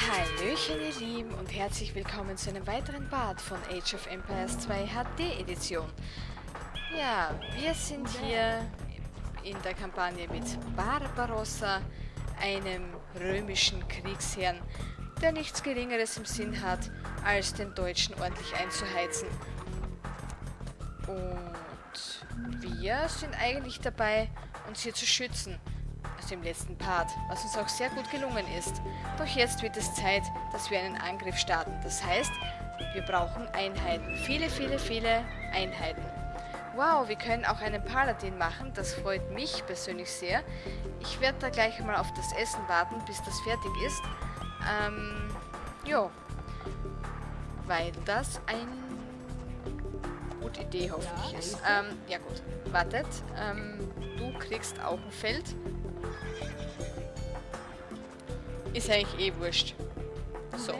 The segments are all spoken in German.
Hallöchen ihr Lieben und herzlich willkommen zu einem weiteren Part von Age of Empires 2 HD Edition. Ja, wir sind hier in der Kampagne mit Barbarossa, einem römischen Kriegsherrn, der nichts Geringeres im Sinn hat, als den Deutschen ordentlich einzuheizen. Und wir sind eigentlich dabei, uns hier zu schützen. Also im letzten Part, was uns auch sehr gut gelungen ist. Doch jetzt wird es Zeit, dass wir einen Angriff starten. Das heißt, wir brauchen Einheiten. Viele Einheiten. Wow, wir können auch einen Paladin machen. Das freut mich persönlich sehr. Ich werde da gleich mal auf das Essen warten, bis das fertig ist. Jo. Weil das eine gute Idee hoffentlich ist. Ja gut. Wartet. Du kriegst auch ein Feld. Ist eigentlich eh wurscht. So.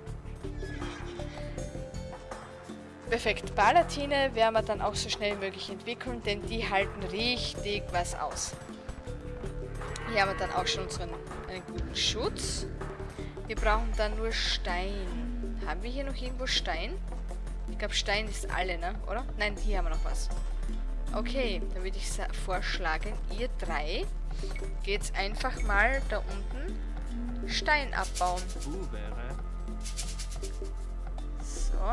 Perfekt. Palatine werden wir dann auch so schnell wie möglich entwickeln, denn die halten richtig was aus. Hier haben wir dann auch schon einen guten Schutz. Wir brauchen dann nur Stein. Haben wir hier noch irgendwo Stein? Ich glaube, Stein ist alle, ne? Oder? Nein, hier haben wir noch was. Okay, dann würde ich vorschlagen, ihr drei geht's einfach mal da unten Stein abbauen. So.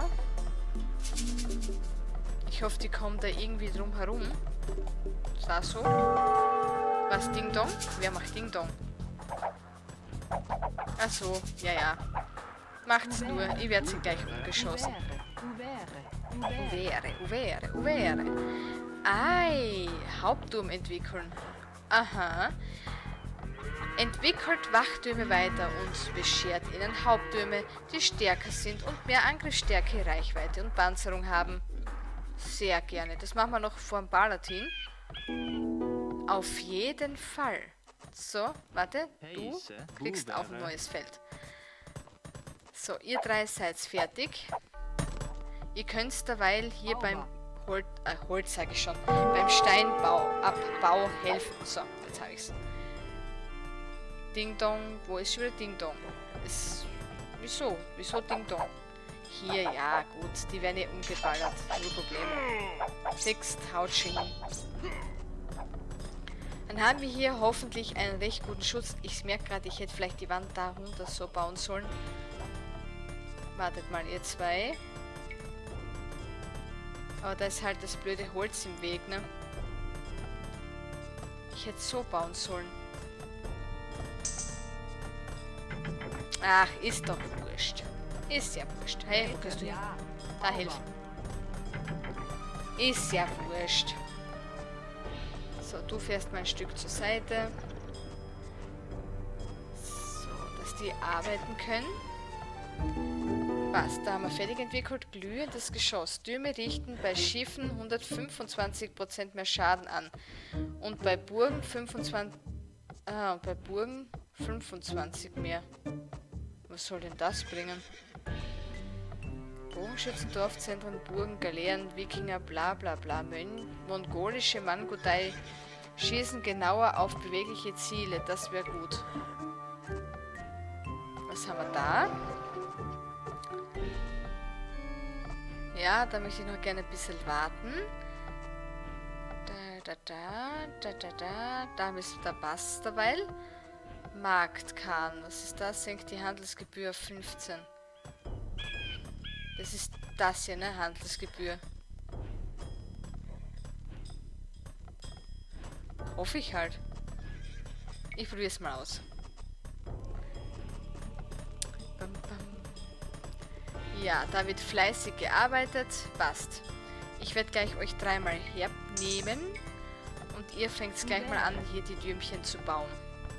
Ich hoffe, die kommen da irgendwie drum herum. Da so. Was, Ding Dong? Wer macht Ding Dong? Ach so, ja. Macht's nur, ich werde sie gleich umgeschossen. Uvere. Ei, Hauptturm entwickeln. Aha. Entwickelt Wachtürme weiter und beschert ihnen Haupttürme, die stärker sind und mehr Angriffsstärke, Reichweite und Panzerung haben. Sehr gerne. Das machen wir noch vor dem Palatin. Auf jeden Fall. So, warte. Du kriegst auch ein neues Feld. So, ihr drei seid fertig. Ihr könnt derweil hier beim Holz sage ich schon, beim Steinbau helfen. So, jetzt habe ich es. Ding Dong, wo ist wieder Ding Dong? Wieso? Wieso Ding Dong? Hier, ja, gut, die werden eh umgeballert. Null Probleme. Sixt, haut schon hin. Dann haben wir hier hoffentlich einen recht guten Schutz. Ich merke gerade, ich hätte vielleicht die Wand da runter so bauen sollen. Wartet mal, ihr zwei. Aber da ist halt das blöde Holz im Weg, ne? Ich hätte so bauen sollen. Ach, ist doch wurscht. Ist ja wurscht. Hey, wo gehst du hin? Da helfen. Ist ja wurscht. So, du fährst mal ein Stück zur Seite. So, dass die arbeiten können. Was? Da haben wir fertig entwickelt. Glühendes Geschoss. Türme richten bei Schiffen 125% mehr Schaden an. Und bei Burgen 25... Ah, und bei Burgen 25 mehr. Was soll denn das bringen? Bogenschützen, Dorfzentren, Burgen, Galeeren, Wikinger, bla bla bla. Mongolische Mangudai schießen genauer auf bewegliche Ziele. Das wäre gut. Was haben wir da? Ja, da möchte ich noch gerne ein bisschen warten. Da ist der Bass derweil. Marktkahn. Was ist das? Senkt die Handelsgebühr auf 15. Das ist das hier, ne? Handelsgebühr. Hoffe ich halt. Ich probiere es mal aus. Ja, da wird fleißig gearbeitet. Passt. Ich werde gleich euch dreimal hernehmen. Und ihr fängt gleich mal an, hier die Türmchen zu bauen.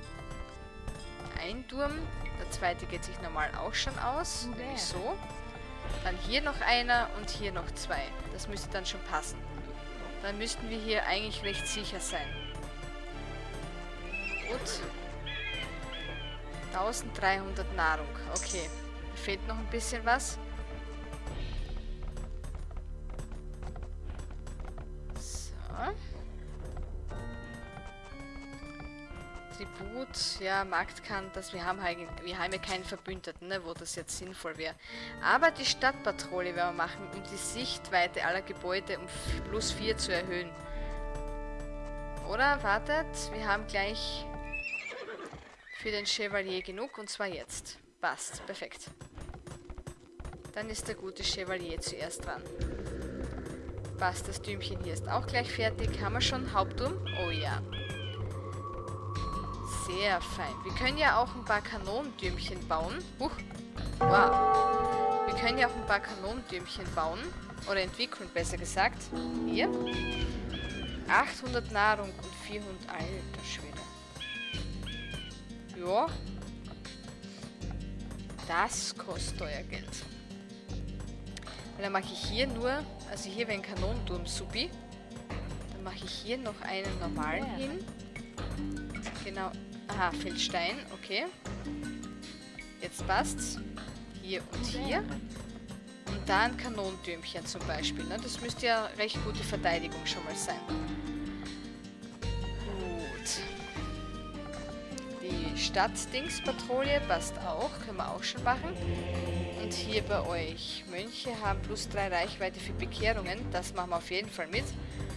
Ein Turm. Der zweite geht sich normal auch schon aus. Nämlich so. Dann hier noch einer und hier noch zwei. Das müsste dann schon passen. Dann müssten wir hier eigentlich recht sicher sein. Gut. 1300 Nahrung. Okay. Da fehlt noch ein bisschen was. So. Tribut, ja, Marktkantas, wir haben ja keinen Verbündeten, ne, wo das jetzt sinnvoll wäre. Aber die Stadtpatrouille werden wir machen, um die Sichtweite aller Gebäude um +4 zu erhöhen. Oder? Wartet, wir haben gleich für den Chevalier genug, und zwar jetzt. Passt, perfekt. Dann ist der gute Chevalier zuerst dran. Passt, das Türmchen hier ist auch gleich fertig. Haben wir schon Hauptturm? Oh ja. Sehr fein. Wir können ja auch ein paar Kanonentürmchen bauen. Huch. Wow. Wir können ja auch ein paar Kanonentürmchen bauen. Oder entwickeln, besser gesagt. Hier. 800 Nahrung und 400... Alter Schwede. Ja. Das kostet teuer Geld. Und dann mache ich hier nur... Also hier wäre ein Kanonenturm supi. Dann mache ich hier noch einen normalen hin. Genau. Aha, Feldstein, okay. Jetzt passt's. Hier und hier. Und da ein Kanonentürmchen zum Beispiel. Ne? Das müsste ja recht gute Verteidigung schon mal sein. Gut. Die Stadtdingspatrouille passt auch. Können wir auch schon machen. Und hier bei euch. Mönche haben +3 Reichweite für Bekehrungen. Das machen wir auf jeden Fall mit.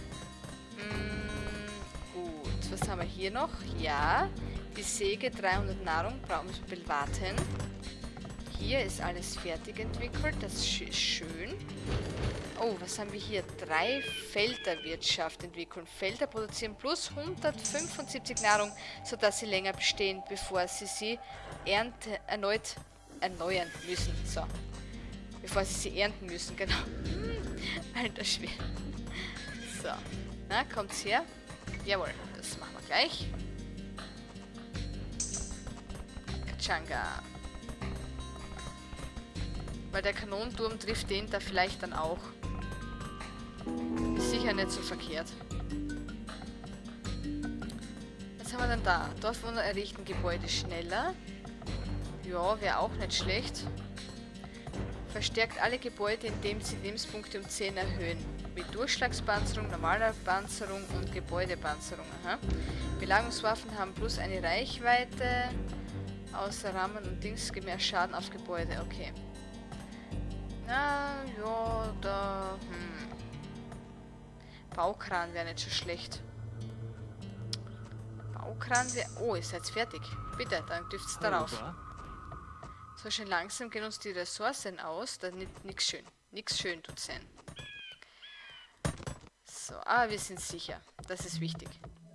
Gut. Was haben wir hier noch? Ja. Die Säge, 300 Nahrung. Brauchen wir ein bisschen warten. Hier ist alles fertig entwickelt. Das ist schön. Oh, was haben wir hier? 3 Felderwirtschaft entwickeln. Felder produzieren plus 175 Nahrung, sodass sie länger bestehen, bevor sie erneut erneuern müssen. So. Bevor sie ernten müssen, genau. Alter Schwede. So. Na, kommt's her? Jawohl, das machen wir gleich. Kachanga. Weil der Kanonenturm trifft den da vielleicht dann auch. Ist sicher nicht so verkehrt. Was haben wir denn da? Dorfbewohner errichten Gebäude schneller. Ja, wäre auch nicht schlecht. Verstärkt alle Gebäude, indem sie Lebenspunkte um 10 erhöhen. Mit Durchschlagspanzerung, normaler Panzerung und Gebäudepanzerung. Aha. Belagerungswaffen haben plus eine Reichweite. Außer Rammen und Dings gibt mehr Schaden auf Gebäude. Okay. Na, ja, da... Baukran wäre nicht so schlecht. Baukran wäre... Oh, ihr seid fertig. Bitte, dann dürft ihr darauf. So, schön langsam gehen uns die Ressourcen aus. Da nichts schön. Nichts schön tut sein. So, aber wir sind sicher. Das ist wichtig.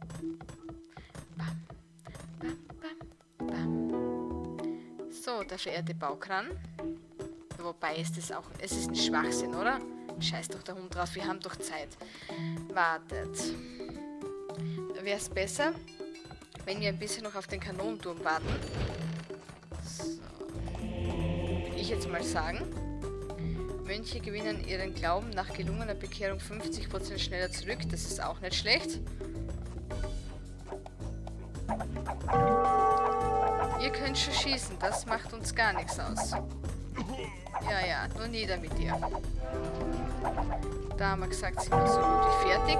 Bam, bam, bam, bam. So, der verehrte Baukran. Wobei ist es auch... Es ist ein Schwachsinn, oder? Scheiß doch der Hund drauf, wir haben doch Zeit. Wartet. Wäre es besser, wenn wir ein bisschen noch auf den Kanonenturm warten. So. Würde ich jetzt mal sagen. Mönche gewinnen ihren Glauben nach gelungener Bekehrung 50% schneller zurück. Das ist auch nicht schlecht. Ihr könnt schon schießen, das macht uns gar nichts aus. Ja, ja, nur nieder mit dir. Da haben wir gesagt, sind wir so gut wie fertig.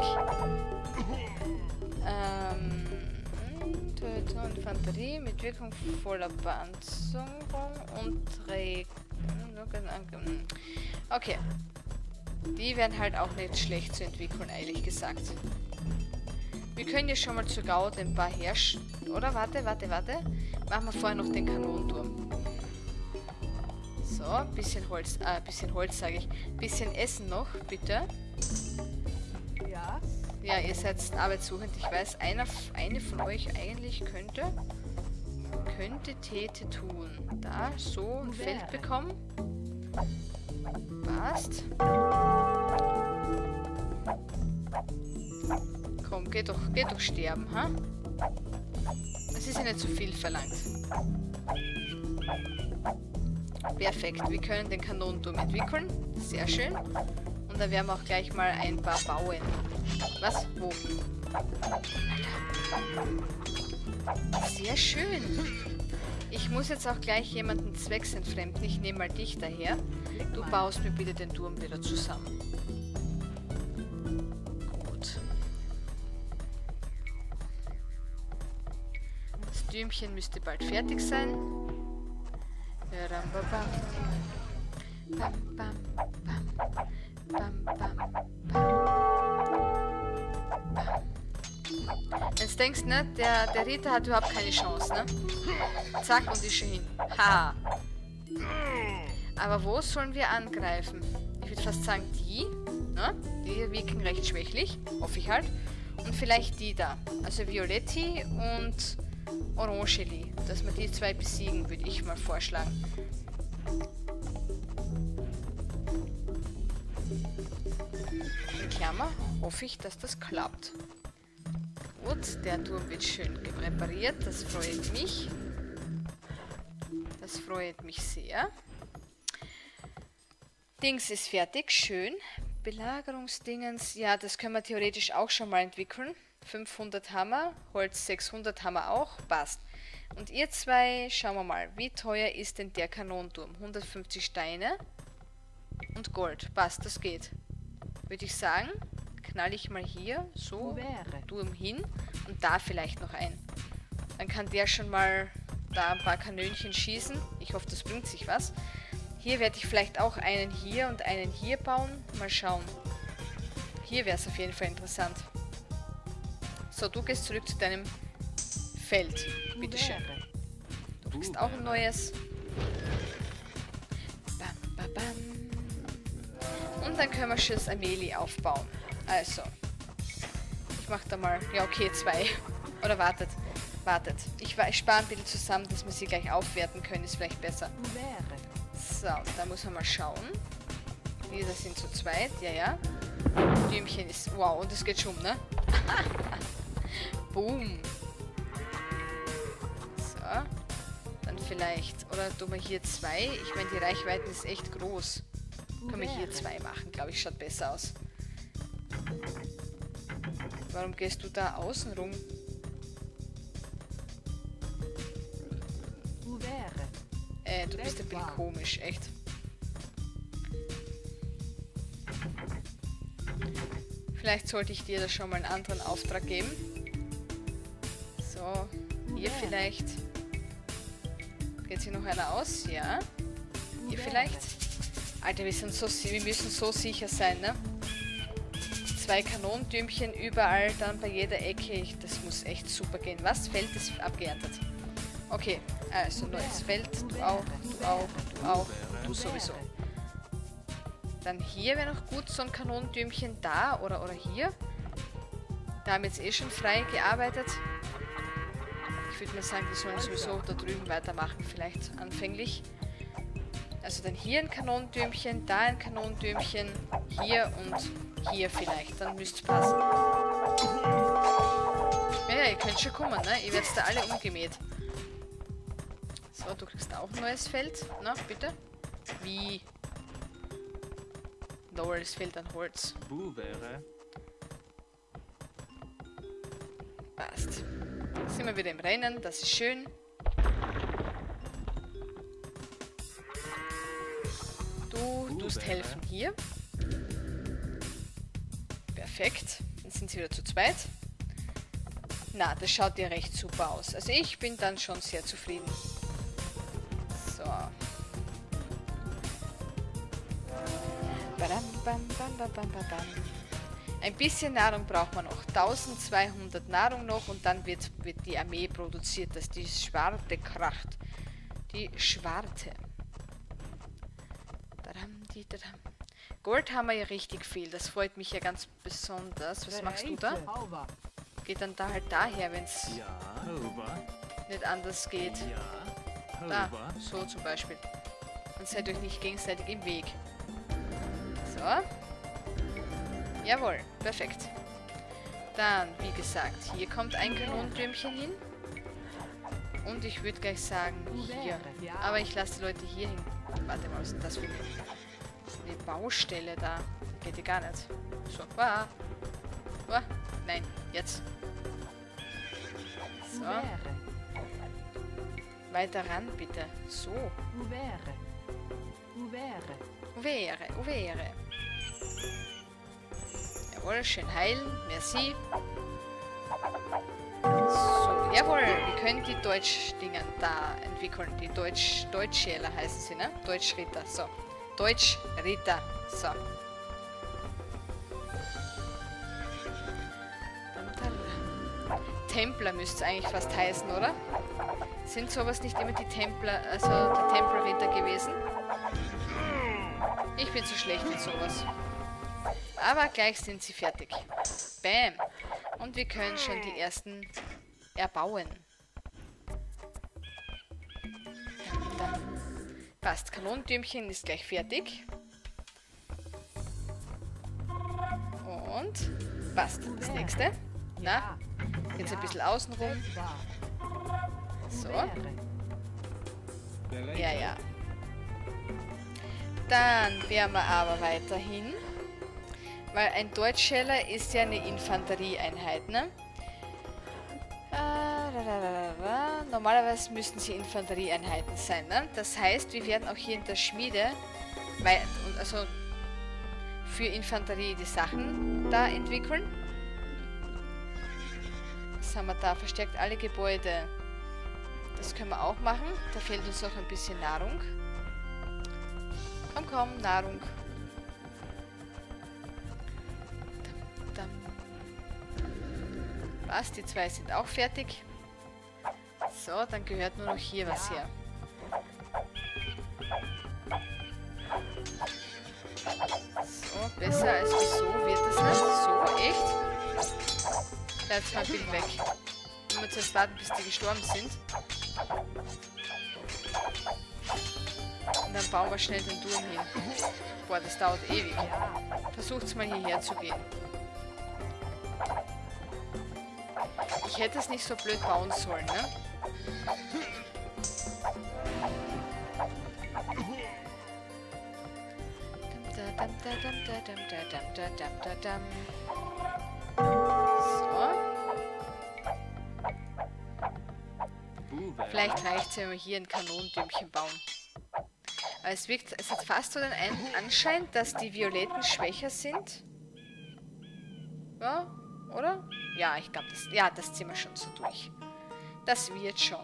Tötung und Infanterie mit Wirkung voller Panzerung und Träger. Okay. Die werden halt auch nicht schlecht zu entwickeln, ehrlich gesagt. Wir können ja schon mal zur Gaude ein paar herrschen. Oder? Warte. Machen wir vorher noch den Kanonenturm. So, ein bisschen Holz, sage ich. Bisschen Essen noch, bitte. Ja. Ja, ihr seid arbeitssuchend. Ich weiß, eine von euch eigentlich könnte Täte tun. Da, so ein Feld bekommen. Passt. Komm, geh doch sterben, ha? Das ist ja nicht zu viel verlangt. Perfekt, wir können den Kanonenturm entwickeln. Sehr schön. Und da werden wir auch gleich mal ein paar bauen. Was? Wo? Alter. Sehr schön. Ich muss jetzt auch gleich jemanden zwecksentfremden. Ich nehme mal dich daher. Du baust mir bitte den Turm wieder zusammen. Gut. Dümchen müsste bald fertig sein. Jetzt denkst du, ne? Der Ritter hat überhaupt keine Chance, ne? Zack, und ist schon hin. Haha. Aber wo sollen wir angreifen? Ich würde fast sagen, die. Ne? Die wirken recht schwächlich. Hoffe ich halt. Und vielleicht die da. Also Violetti und Orangeli. Dass wir die zwei besiegen, würde ich mal vorschlagen. In Klammer hoffe ich, dass das klappt. Gut, der Turm wird schön repariert. Das freut mich. Das freut mich sehr. Dings ist fertig. Schön. Belagerungsdingens. Ja, das können wir theoretisch auch schon mal entwickeln. 500 Hammer. Holz 600 Hammer auch. Passt. Und ihr zwei, schauen wir mal. Wie teuer ist denn der Kanonenturm? 150 Steine. Und Gold. Passt, das geht. Würde ich sagen, knall ich mal hier so Turm hin und da vielleicht noch ein. Dann kann der schon mal da ein paar Kanönchen schießen. Ich hoffe, das bringt sich was. Hier werde ich vielleicht auch einen hier und einen hier bauen. Mal schauen. Hier wäre es auf jeden Fall interessant. So, du gehst zurück zu deinem Feld. Bitteschön. Du kriegst auch ein neues. Bam, bam, bam. Und dann können wir schon das Ameli aufbauen. Also. Ich mache da mal... Ja, okay, 2. Oder wartet. Wartet. Ich spare ein bisschen zusammen, dass wir sie gleich aufwerten können. Ist vielleicht besser. So, da muss man mal schauen. Wir sind zu zweit. Ja, ja. Dümchen ist... Wow, und es geht schon, ne? Boom. So. Dann vielleicht... Oder tun wir hier 2. Ich meine, die Reichweite ist echt groß. Können wir hier 2 machen, glaube ich, schaut besser aus. Warum gehst du da außen rum? Du bist ein bisschen komisch, echt. Vielleicht sollte ich dir da schon mal einen anderen Auftrag geben. So, hier vielleicht. Geht sich noch einer aus? Ja. Hier vielleicht. Alter, wir müssen so sicher sein, ne? 2 Kanonentürmchen überall, dann bei jeder Ecke. Das muss echt super gehen. Was? Feld ist abgeerntet. Okay, also neues Feld. Du auch, du auch, du auch, du sowieso. Dann hier wäre noch gut so ein Kanonentürmchen da oder hier. Da haben wir jetzt eh schon frei gearbeitet. Ich würde mal sagen, die sollen sowieso da drüben weitermachen, vielleicht anfänglich. Also dann hier ein Kanonentürmchen, da ein Kanonentürmchen, hier und hier vielleicht. Dann müsste es passen. Ja, ihr könnt schon kommen, ne? Ihr werdet da alle umgemäht. So, du kriegst auch ein neues Feld. Na, bitte. Wie? Lol, es fehlt an Holz. Passt. Sind wir wieder im Rennen, das ist schön. Du tust helfen hier. Perfekt. Dann sind sie wieder zu zweit. Na, das schaut ja recht super aus. Also ich bin dann schon sehr zufrieden. So. Ein bisschen Nahrung braucht man noch. 1200 Nahrung noch und dann wird die Armee produziert, dass die Schwarte kracht. Die Schwarte. Gold haben wir ja richtig viel. Das freut mich ja ganz besonders. Was machst du da? Geht dann da halt daher, wenn es nicht anders geht. Da, so zum Beispiel. Dann seid euch nicht gegenseitig im Weg. So. Jawohl, perfekt. Dann, wie gesagt, hier kommt ein Kanonentürmchen hin. Und ich würde gleich sagen, hier. Aber ich lasse die Leute hier hin. Warte mal, was ist denn das für eine Baustelle da? Geht ja gar nicht. So, nein, jetzt. So. Weiter ran, bitte. So. Uvere. Jawohl, schön heilen. Merci. So Jawohl, wir können die Deutsch-Dingen da entwickeln. Die Deutschschäler heißen sie, ne? Deutschritter, so. Deutschritter, so. Templer müsste es eigentlich fast heißen, oder? Sind sowas nicht immer die Templer, also die Tempelritter gewesen? Ich bin zu schlecht in sowas. Aber gleich sind sie fertig. Bam. Und wir können schon die ersten erbauen. Passt. Kanonentürmchen ist gleich fertig. Und passt. Das nächste. Na, jetzt ein bisschen außenrum. So. Ja, ja. Dann wären wir aber weiterhin. Weil ein Deutschschäler ist ja eine Infanterieeinheit, ne? Normalerweise müssten sie Infanterieeinheiten sein, ne? Das heißt, wir werden auch hier in der Schmiede also für Infanterie die Sachen da entwickeln. Was haben wir da? Verstärkt alle Gebäude. Das können wir auch machen. Da fehlt uns noch ein bisschen Nahrung. Komm, komm, Nahrung. Was? Die zwei sind auch fertig. So, dann gehört nur noch hier was her. So, besser als so wird es nicht. So, echt? Bleibst mal ein bisschen weg. Wir müssen jetzt warten, bis die gestorben sind. Und dann bauen wir schnell den Turm hin. Boah, das dauert ewig. Versucht's mal hierher zu gehen. Ich hätte es nicht so blöd bauen sollen, ne? So. Vielleicht reicht es, wenn wir hier ein Kanonentürmchen bauen. Aber es hat fast so den Anschein, dass die Violetten schwächer sind. Ja, oder? Ja, ich glaube, das ziehen wir schon so durch. Das wird schon.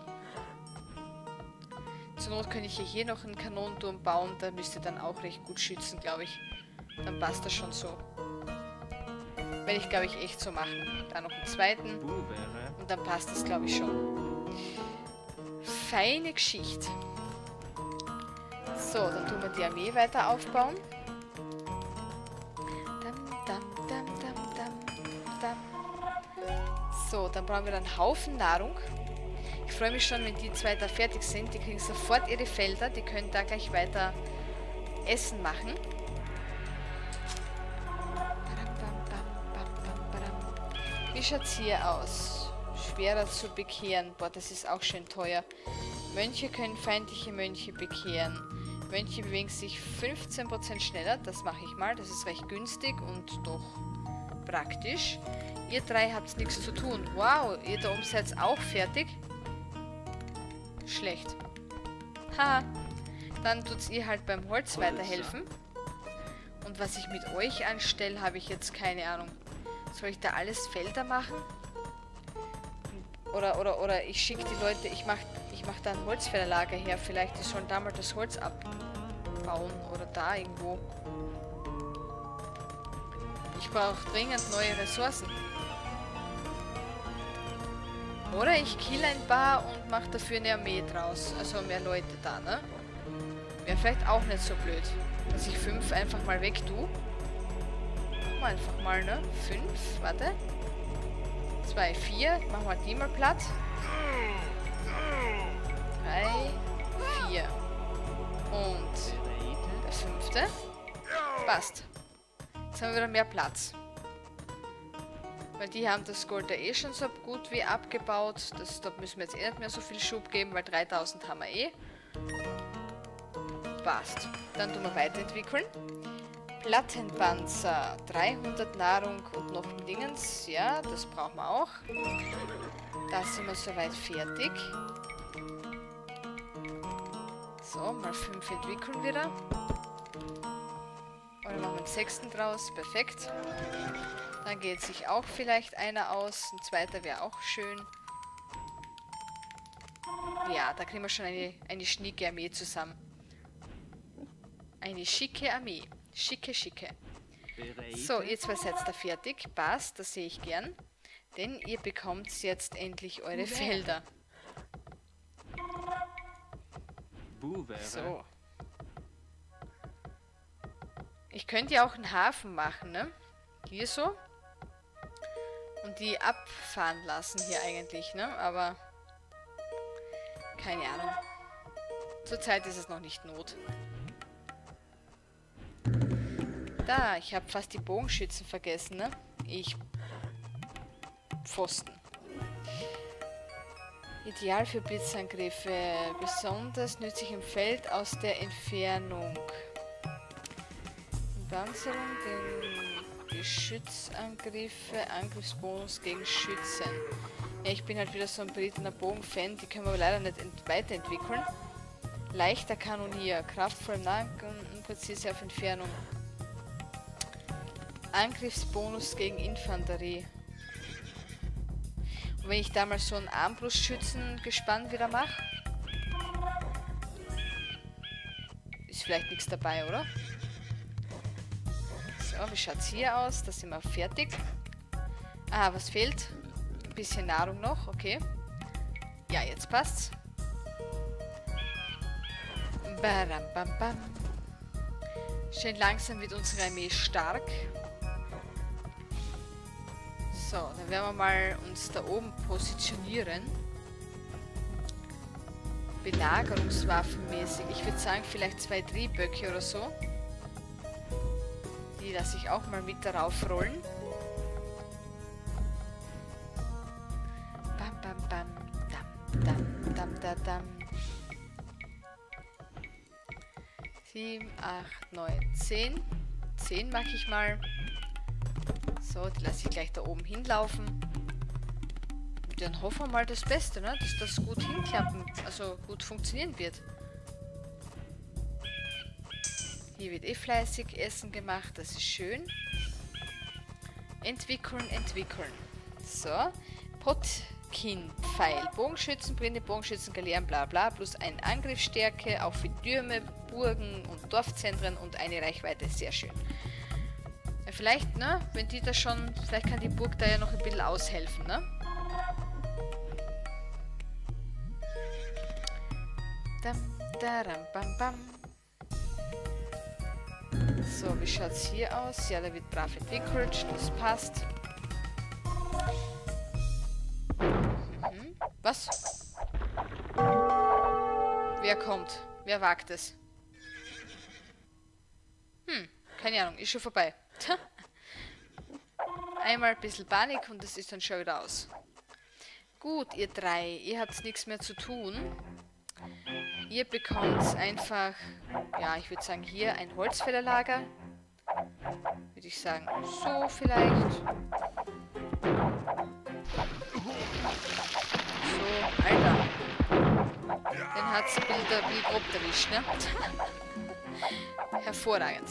Zur Not könnte ich hier noch einen Kanonenturm bauen. Da müsste dann auch recht gut schützen, glaube ich. Dann passt das schon so. Werde ich, glaube ich, echt so machen. Da noch einen zweiten. Und dann passt das, glaube ich, schon. Feine Geschichte. So, dann tun wir die Armee weiter aufbauen. So, dann brauchen wir dann einen Haufen Nahrung. Ich freue mich schon, wenn die zwei da fertig sind. Die kriegen sofort ihre Felder. Die können da gleich weiter Essen machen. Wie schaut es hier aus? Schwerer zu bekehren. Boah, das ist auch schön teuer. Mönche können feindliche Mönche bekehren. Mönche bewegen sich 15% schneller. Das mache ich mal. Das ist recht günstig und doch praktisch. Ihr drei habt nichts zu tun. Wow, ihr da oben seid auch fertig. Schlecht. Haha. Dann tut's ihr halt beim Holz weiterhelfen. Und was ich mit euch anstelle, habe ich jetzt keine Ahnung. Soll ich da alles Felder machen? Oder ich schicke die Leute, ich mach da ein Holzfällerlager her. Vielleicht die sollen da mal das Holz abbauen. Oder da irgendwo. Ich brauche dringend neue Ressourcen. Oder ich kill ein paar und mache dafür eine Armee draus. Also mehr Leute da, ne? Wäre vielleicht auch nicht so blöd. Dass ich 5 einfach mal weg tue. Machen wir einfach mal, ne? 5, warte. 2, 4. Machen wir die mal platt. 3, 4. Und der 5. Passt. Jetzt haben wir wieder mehr Platz. Weil die haben das Gold ja eh schon so gut wie abgebaut. Da müssen wir jetzt eh nicht mehr so viel Schub geben, weil 3000 haben wir eh. Passt. Dann tun wir weiterentwickeln. Plattenpanzer. 300 Nahrung und noch Dingens. Ja, das brauchen wir auch. Da sind wir soweit fertig. So, mal 5 entwickeln wieder. Oder machen wir einen 6. draus. Perfekt. Dann geht sich auch vielleicht einer aus. Ein zweiter wäre auch schön. Ja, da kriegen wir schon eine schicke Armee zusammen. Eine schicke Armee. Schicke, schicke. So, ihr zwei seid da fertig. Passt, das sehe ich gern. Denn ihr bekommt jetzt endlich eure Felder. So. Ich könnte ja auch einen Hafen machen, ne? Hier so. Und die abfahren lassen hier eigentlich, ne? Aber keine Ahnung. Zurzeit ist es noch nicht Not. Da, ich habe fast die Bogenschützen vergessen, ne? Pfosten. Ideal für Blitzangriffe. Besonders nützlich im Feld aus der Entfernung. Panzerung, den Geschützangriffe, Angriffsbonus gegen Schützen. Ja, ich bin halt wieder so ein berittener Bogenfan, die können wir aber leider nicht weiterentwickeln. Leichter Kanonier, kraftvoll im Nahkampf und präzise auf Entfernung. Angriffsbonus gegen Infanterie. Und wenn ich da mal so ein Armbrustschützengespann wieder mache, ist vielleicht nichts dabei, oder? So, wie schaut es hier aus? Da sind wir fertig. Ah, was fehlt? Ein bisschen Nahrung noch, okay. Ja, jetzt passt's. Badam, bam, bam. Schön langsam wird unsere Armee stark. So, dann werden wir mal uns da oben positionieren. Belagerungswaffenmäßig. Ich würde sagen, vielleicht 2 Trieböcke oder so. Die lasse ich auch mal mit darauf rollen. Bam, bam, bam. Dam, dam, dam, dam, dam. 7, 8, 9, 10. 10 mache ich mal. So, die lasse ich gleich da oben hinlaufen. Und dann hoffen wir mal das Beste, ne? Dass das gut hinklappen, also gut funktionieren wird. Hier wird eh fleißig Essen gemacht, das ist schön. Entwickeln, entwickeln. So, Potkin-Pfeil. Bogenschützen, blinde Bogenschützen, Galeeren, bla bla, plus 1 Angriffsstärke, auch für Türme, Burgen und Dorfzentren und eine Reichweite, sehr schön. Ja, vielleicht, ne, wenn die da schon, vielleicht kann die Burg da ja noch ein bisschen aushelfen, ne? Dam, daram, bam, bam. So, wie schaut es hier aus? Ja, da wird brav entwickelt, das passt. Mhm. Was? Wer kommt? Wer wagt es? Keine Ahnung, ist schon vorbei. Einmal ein bisschen Panik und das ist dann schon wieder aus. Gut, ihr drei, ihr habt nichts mehr zu tun. Ihr bekommt einfach, ja, ich würde sagen, hier ein Holzfällerlager. Würde ich sagen, so vielleicht. So, Alter. Den hat es ein bisschen grob erwischt, ne? Hervorragend.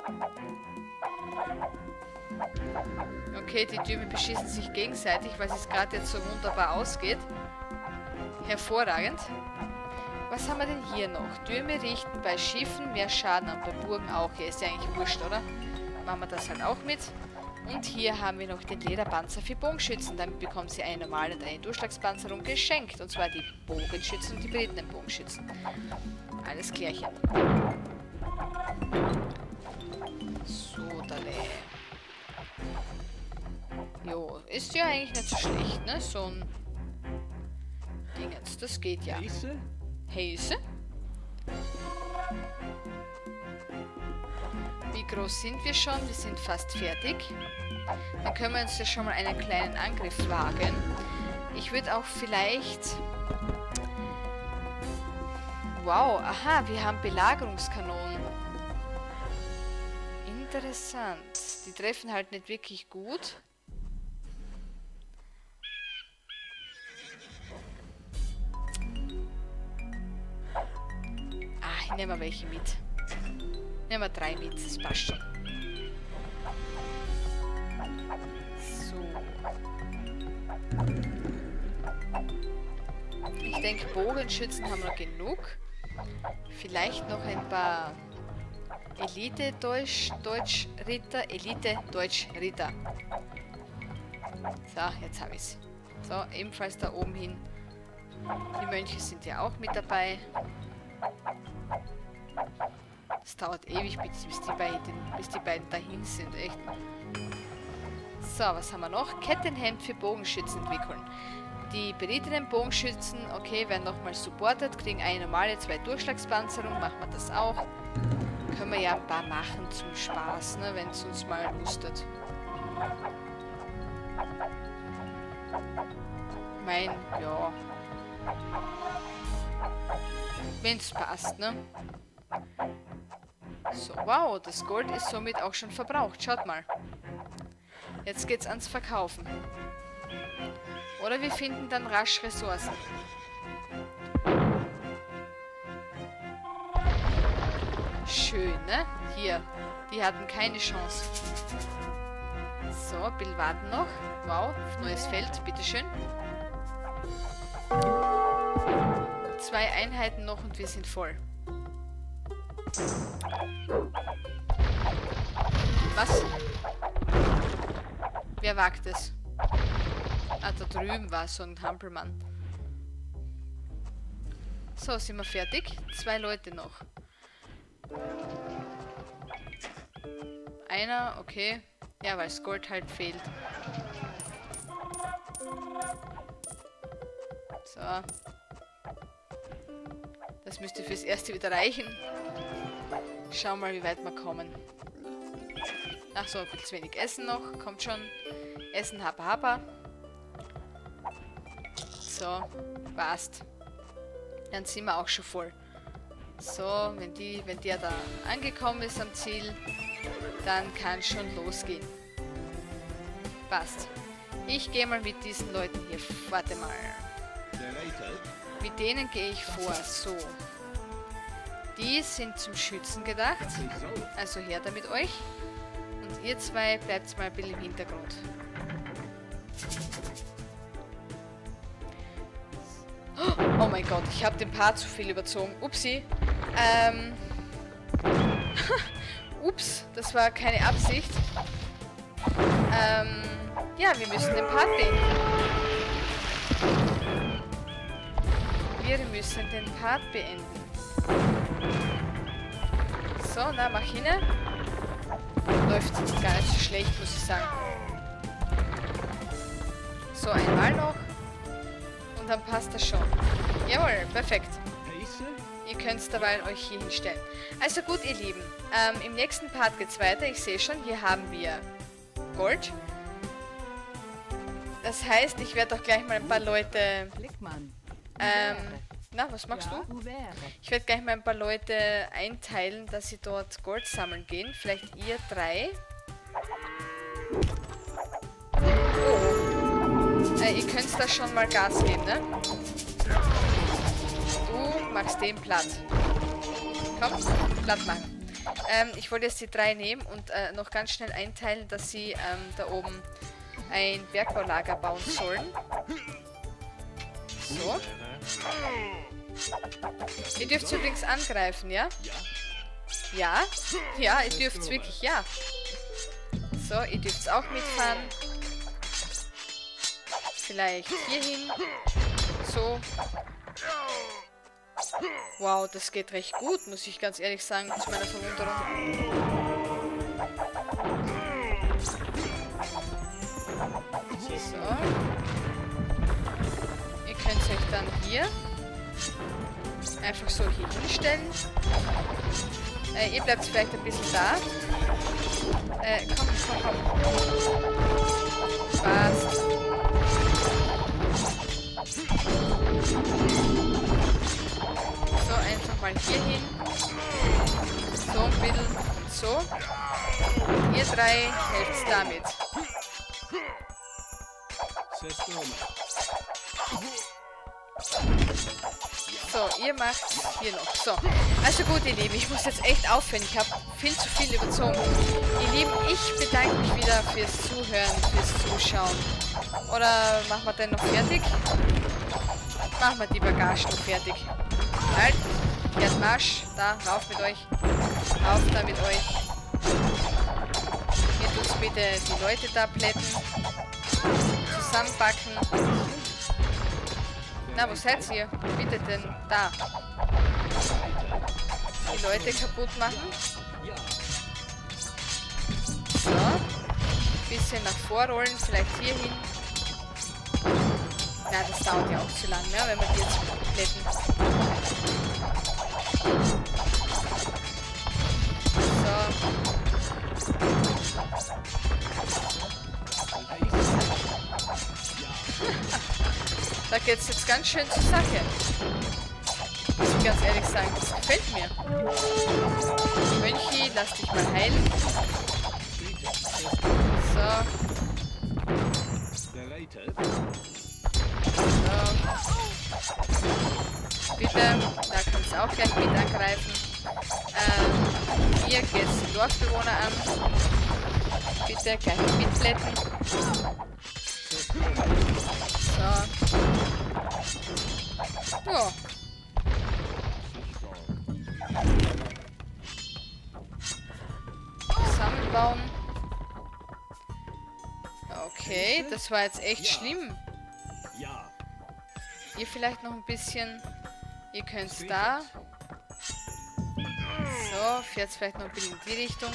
Okay, die Türme beschießen sich gegenseitig, weil es gerade jetzt so wunderbar ausgeht. Hervorragend. Was haben wir denn hier noch? Türme richten bei Schiffen mehr Schaden an, bei Burgen auch. Hier ist ja eigentlich wurscht, oder? Machen wir das halt auch mit. Und hier haben wir noch den Lederpanzer für Bogenschützen. Damit bekommen sie eine normale und eine Durchschlagspanzerung geschenkt. Und zwar die Bogenschützen und die berittenen Bogenschützen. Alles klärchen. So, dale. Jo, ist ja eigentlich nicht so schlecht, ne? So ein Dingens, das geht ja. Häse? Wie groß sind wir schon? Wir sind fast fertig. Dann können wir uns ja schon mal einen kleinen Angriff wagen. Ich würde auch vielleicht... Wow, aha, wir haben Belagerungskanonen. Interessant. Die treffen halt nicht wirklich gut. Ah, ich nehme mal welche mit. Nehmen wir 3 mit, das passt schon. So. Ich denke, Bogenschützen haben wir genug. Vielleicht noch ein paar Elite-Deutsch-Ritter. Elite-Deutsch-Ritter. So, jetzt habe ich es. So, ebenfalls da oben hin. Die Mönche sind ja auch mit dabei. Das dauert ewig, bis die beiden dahin sind, echt. So, was haben wir noch? Kettenhemd für Bogenschützen entwickeln. Die berittenen Bogenschützen, okay, werden nochmal supportet, kriegen eine normale, 2 Durchschlagspanzerung, machen wir das auch. Können wir ja ein paar machen zum Spaß, ne, wenn es uns mal lustet. Ja. Wenn es passt, ne? So, wow, das Gold ist somit auch schon verbraucht. Schaut mal. Jetzt geht's ans Verkaufen. Oder wir finden dann rasch Ressourcen. Schön, ne? Hier. Die hatten keine Chance. So, Bilwaden noch. Wow, neues Feld, bitteschön. 2 Einheiten noch und wir sind voll. Was? Wer wagt es? Ah, da drüben war so ein Hampelmann. So, sind wir fertig? 2 Leute noch. Einer, okay. Ja, weil das Gold halt fehlt. So. Das müsste fürs Erste wieder reichen. Schauen wir mal, wie weit wir kommen. Ach so, ein bisschen zu wenig Essen noch. Kommt schon. Essen, hapa, hapa. So, passt. Dann sind wir auch schon voll. So, wenn der da angekommen ist am Ziel, dann kann es schon losgehen. Passt. Ich gehe mal mit diesen Leuten hier. Warte mal. Mit denen gehe ich vor. So. Die sind zum Schützen gedacht. Also her da mit euch. Und ihr zwei bleibt mal ein bisschen im Hintergrund. Oh mein Gott, ich habe den Part zu viel überzogen. Upsi. Ups, das war keine Absicht. Ja, wir müssen den Part beenden. Wir müssen den Part beenden. So, na, mach hin. Läuft gar nicht so schlecht, muss ich sagen. So, einmal noch. Und dann passt das schon. Jawohl, perfekt. Ihr könnt es dabei euch hier hinstellen. Also gut, ihr Lieben. Im nächsten Part geht es weiter. Ich sehe schon, hier haben wir Gold. Das heißt, ich werde auch gleich mal ein paar Leute... na, was machst du? Ich werde gleich mal ein paar Leute einteilen, dass sie dort Gold sammeln gehen. Vielleicht ihr 3. Oh. Ihr könnt da schon mal Gas geben, ne? Du machst den platt. Komm, platt machen. Ich wollte jetzt die 3 nehmen und noch ganz schnell einteilen, dass sie da oben ein Bergbaulager bauen sollen. So. Ihr dürft übrigens angreifen, ja? Ja? Ja, ihr dürft wirklich, ja. So, ihr dürft auch mitfahren. Vielleicht hierhin. So. Wow, das geht recht gut, muss ich ganz ehrlich sagen, zu meiner Verwunderung. So. Ihr könnt euch dann hier einfach so hier hinstellen. Ihr bleibt vielleicht ein bisschen da. Komm. Passt. So, einfach mal hier hin. So ein bisschen und so. Ihr 3 helft damit. So, ihr macht hier noch. So, also gut, ihr Lieben, ich muss jetzt echt aufhören. Ich habe viel zu viel überzogen. Ihr Lieben, ich bedanke mich wieder fürs Zuhören, fürs Zuschauen. Oder machen wir den noch fertig? machen wir die Bagage noch fertig. Halt, fährt Marsch. Da, rauf mit euch. Rauf da mit euch. Hier tut's bitte die Leute da plätten. Zusammenpacken. Na, wo seid ihr? Bitte denn, da. Die Leute kaputt machen. So. Bisschen nach vorrollen, vielleicht hier hin. Na, das dauert ja auch zu lang, ne, wenn wir die jetzt plätten. So. Da geht's jetzt ganz schön zur Sache. Muss ich ganz ehrlich sagen, das gefällt mir. Mönchi, lass dich mal heilen. So. So. Bitte, da kannst du auch gleich mit angreifen. Hier geht's die Dorfbewohner an. Bitte gleich mitplätten. So. Ja. Zusammenbauen. Okay, das war jetzt echt schlimm. Ihr vielleicht noch ein bisschen. Ihr könnt da. So, fährt vielleicht noch ein bisschen in die Richtung.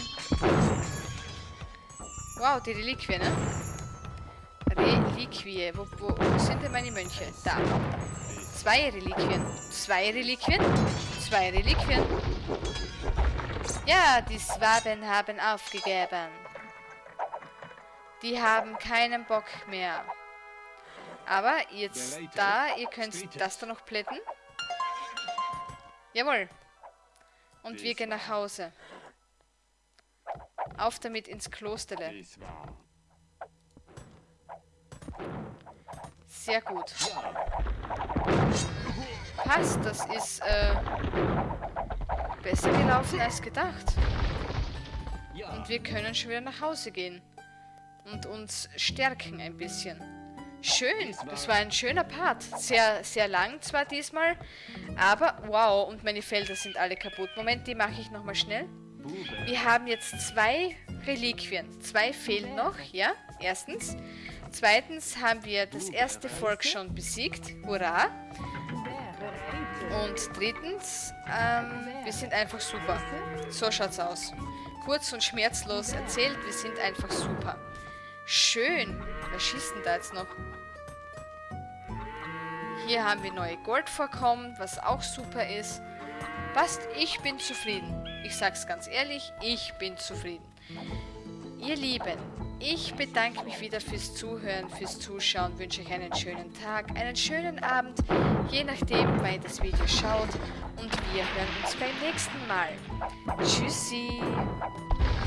Wow, die Reliquie, ne? Reliquie. Wo sind denn meine Mönche? Da. 2 Reliquien. 2 Reliquien. 2 Reliquien. Ja, die Swaben haben aufgegeben. Die haben keinen Bock mehr. Aber jetzt da, ihr könnt das da noch plätten. Jawohl. Und wir gehen nach Hause. Auf damit ins Klosterle. Sehr gut. Passt, das ist besser gelaufen als gedacht. Und wir können schon wieder nach Hause gehen. Und uns stärken ein bisschen. Schön, das war ein schöner Part. Sehr, sehr lang zwar diesmal, aber wow, und meine Felder sind alle kaputt. Moment, die mache ich nochmal schnell. Wir haben jetzt 2 Reliquien. 2 fehlen noch, ja, erstens. Zweitens haben wir das erste Volk schon besiegt. Hurra! Und drittens, wir sind einfach super. So schaut's aus. Kurz und schmerzlos erzählt, wir sind einfach super. Schön. Was schießt denn da jetzt noch? Hier haben wir neue Goldvorkommen, was auch super ist. Passt, ich bin zufrieden. Ich sag's ganz ehrlich, ich bin zufrieden. Ihr Lieben, ich bedanke mich wieder fürs Zuhören, fürs Zuschauen, wünsche euch einen schönen Tag, einen schönen Abend, je nachdem, wann ihr das Video schaut. Und wir hören uns beim nächsten Mal. Tschüssi!